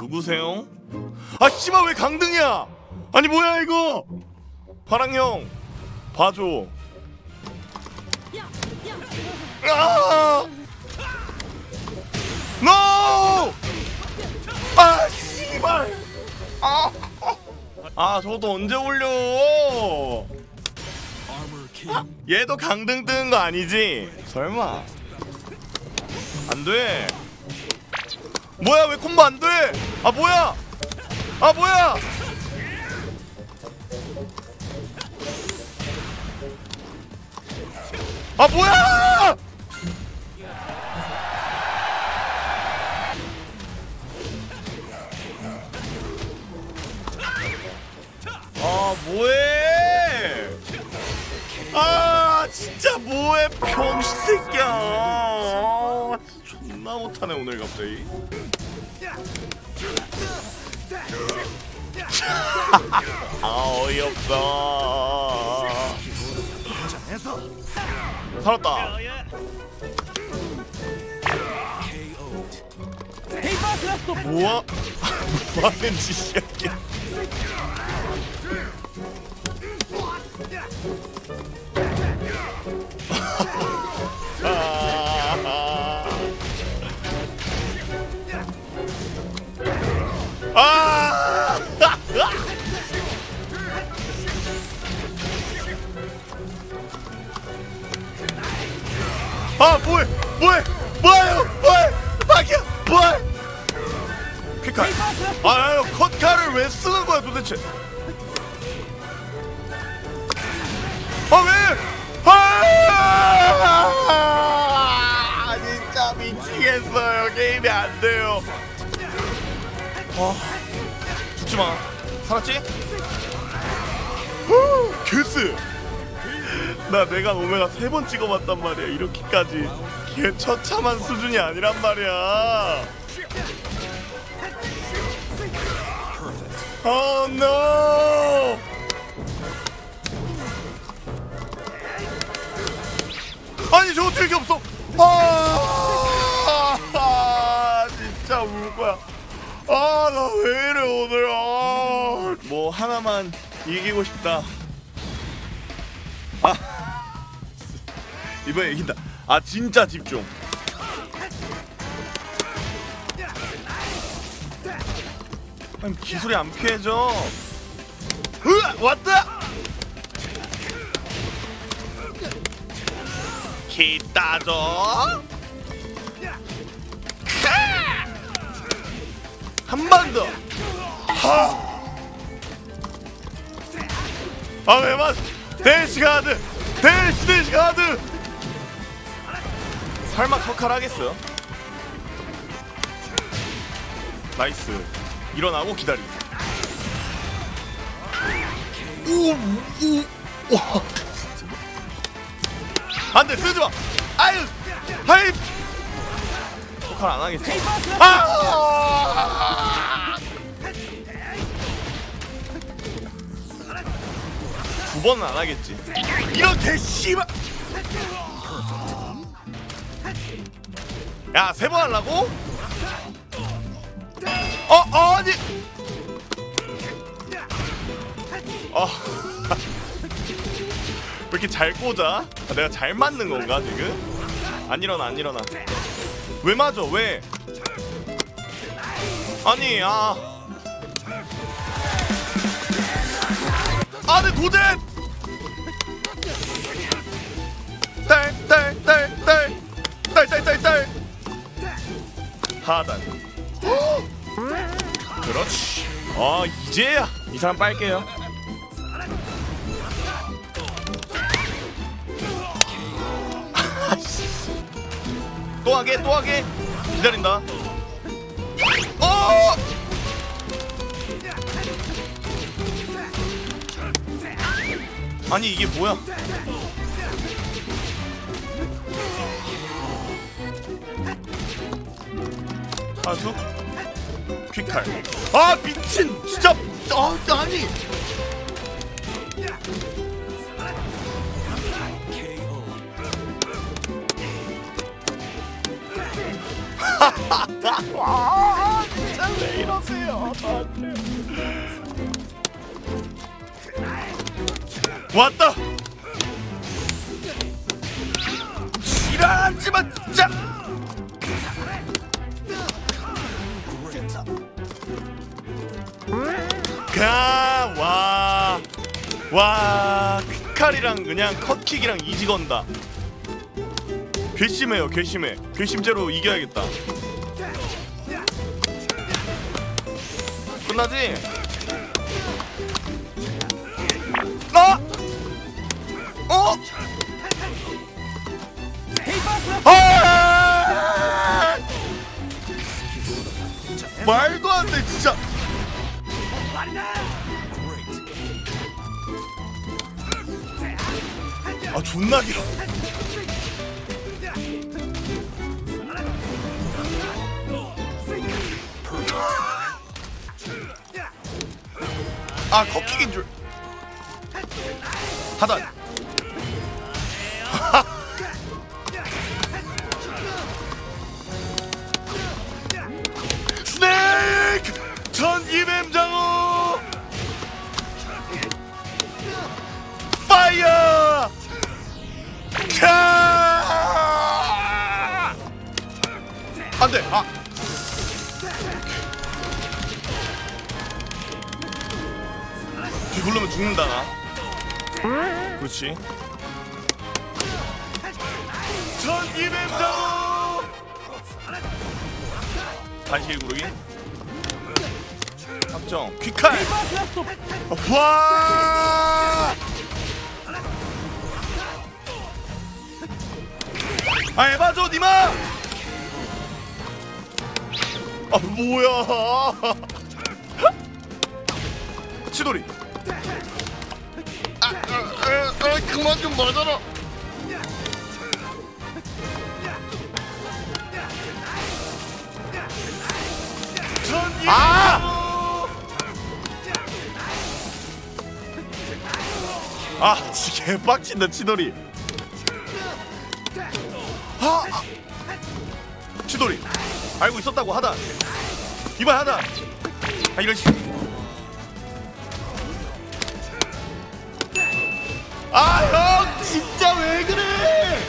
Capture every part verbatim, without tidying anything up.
누구세요? 아 씨발 왜 강등이야? 아니 뭐야 이거? 파랑형 봐줘. 아! 노! 아 씨발. 아, 아 저도 언제 올려? 아, 얘도 강등 뜨는 거 아니지? 설마? 안 돼. 뭐야 왜 콤보 안 돼? 아 뭐야? 아 뭐야? 아 뭐야? 아 뭐해? 아 진짜 뭐해 병신 새끼야. 아, 존나 못하네 오늘 갑자기. 아 어이없어. 살았다. 뭐야? 뭐하는 짓이야 이게. 아! 아 뭐해 뭐해 뭐해요 뭐해 박이야 뭐해 퀵칼. 아유 컷칼을 왜 쓰는 거야 도대체. 아 왜? 아 진짜 미치겠어요. 게임이 안 돼요. 아 죽지 마. 살았지? 후 개스. 나 내가 오메가 세 번 찍어봤단 말이야. 이렇게까지 개처참한 수준이 아니란 말이야. Oh no! 아니 저거 되게 없어. 아, 아 진짜 울 거야. 아 나 왜 이래 오늘. 아, 뭐 하나만 이기고 싶다. 아 이번에 이긴다. 아 진짜 집중. 아니 기술이 안 피해져. 으아 왔다. 기따줘. 한 번 더. 아 왜 맞? 대시 가드. 대시 대시 가드. 설마 컷칼 하겠어요? 나이스. 일어나고 기다리. 오오 와. 안돼 쓰지 마. 아유 하이. 컷칼 안 하겠지. 아. 두 번은 안 하겠지. 이렇게 씨발. 야 세 번 하려고? 어 아니. 어. 왜 이렇게 잘 꽂아? 아, 내가 잘 맞는 건가 지금? 안 일어나 안 일어나. 왜 맞아 왜? 아니 아. 아 내 도전! 딸딸딸딸딸딸딸딸딸 하단. 그렇지. 아 이제야 이 사람 빨게요. 또 하게 또 하게 기다린다. 어! 아니 이게 뭐야? 하수 퀵칼. 아 미친 진짜. 아 아니. 와 진짜 왜 이러나. 살려주세요. 왔다. 지랄하지마 진짜. 가, 와, 와, 퀵칼이랑 그냥 컷킥이랑 이지 건다. 괘씸해요, 괘씸해. 괘씸죄로 이겨야겠다. 끝나지? 나? 어? 아! 말도 안 돼, 진짜. 아, 존나 길어. 아, 컵킥인 줄. 하단. 스네이크 전기뱀장어 파이어. 안돼. 아, 뒤굴르면 죽는다 나. 그렇지. 전기뱀장어 다시 구르기 확정. 퀵칼. 와. 아, 에바줘 니마. 아, 뭐야. 치돌이. 아, 아, 아, 아, 그만 좀 맞아라. 아! 아, 개 빡친다 치돌이. 아, 아. 치돌이 알고 있었다고 하다. 이발 하다. 아, 이런 식. 아, 형 진짜 왜 그래?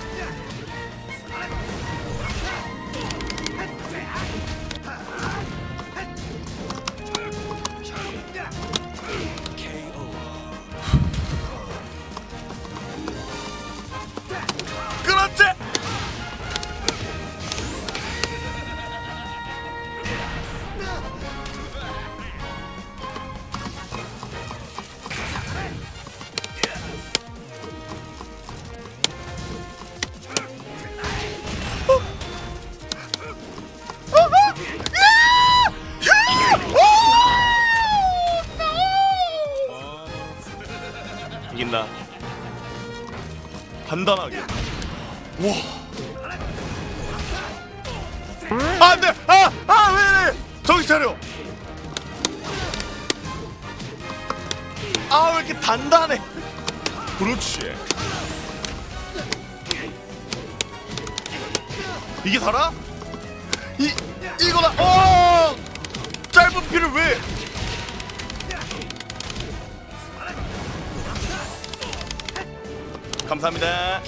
그렇지. 이긴다. 간단하게. 와. 아, 안돼. 아, 아, 왜? 정신 차려. 아, 왜 이렇게 단단해? 그렇지. 이게 살아? 이 이거다. 어! 짧은 피를 왜? 감사합니다.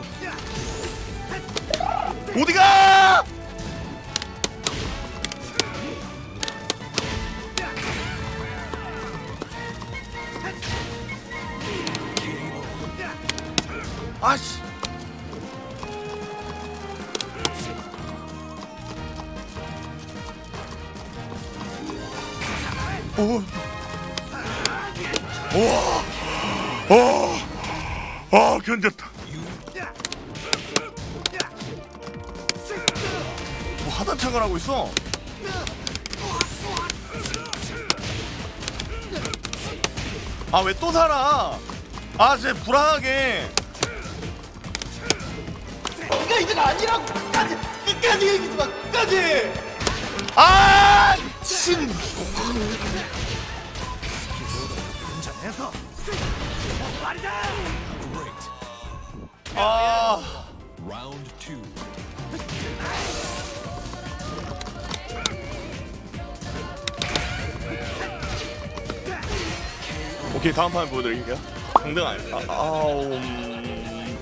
어디가? 아씨. 오. 우와. 어. 아, 견뎠다. 뭐 하단 착을 하고 있어. 아, 왜 또 살아? 아, 진짜 불안하게. 네가 이제가 아니라고. 끝까지 끝까지 얘기지 마. 끝까지. 아, 신. 아. Round two. 오케이, 다음 판에 보여드릴게요. 강등 아니. 아, 아우. 음...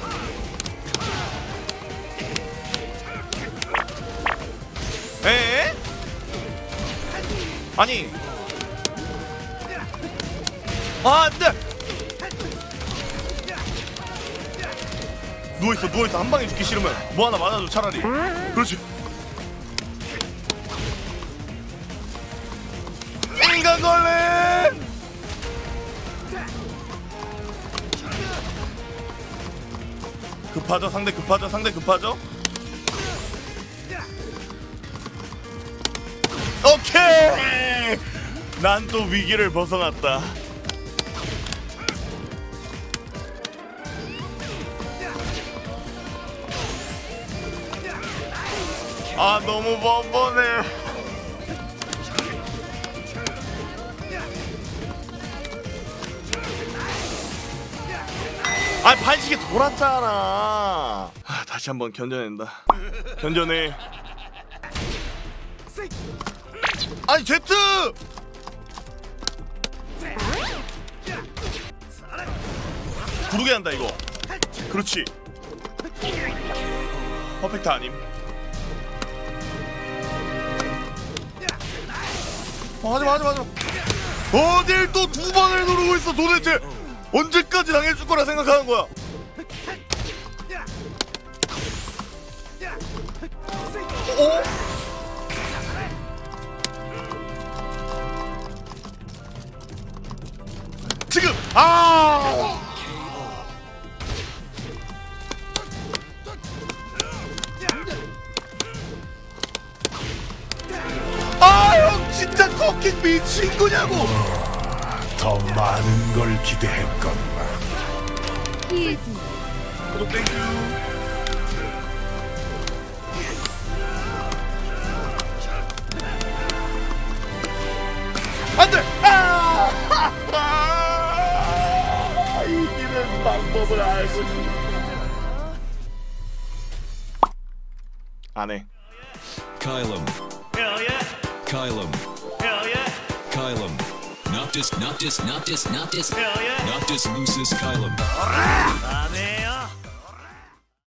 에? 아니. 아, 안돼. 누워있어, 누워있어. 한 방에 죽기 싫으면 뭐 하나 맞아줘, 차라리. 그렇지. 인간걸레. 급하죠, 상대 급하죠, 상대 급하죠. 오케이. 난 또 위기를 벗어났다. 아, 너무 번번해. 아, 반시계 돌았잖아. 아, 다시 한번 견뎌낸다. 견뎌내. 아니, 제트! 구르게 한다, 이거. 그렇지. 퍼펙트 아님. 어, 하지마, 하지마, 하지마. 어딜 또 두 번을 누르고 있어, 도대체. 언제까지 당해줄 거라 생각하는 거야? 어? 지금! 아! 아, 형 진짜 커킹 미친 거냐고! 더 많은 걸 기대했건만. 구독 땡큐. 안돼! 아! 아! 이기는 방법을 알고 싶다. 안 해. Kylum. Hell yeah. Kylum. Hell yeah. Kylum. Noctis, Noctis, Noctis, Noctis. Hell yeah. Noctis lucis Kylum. Amen.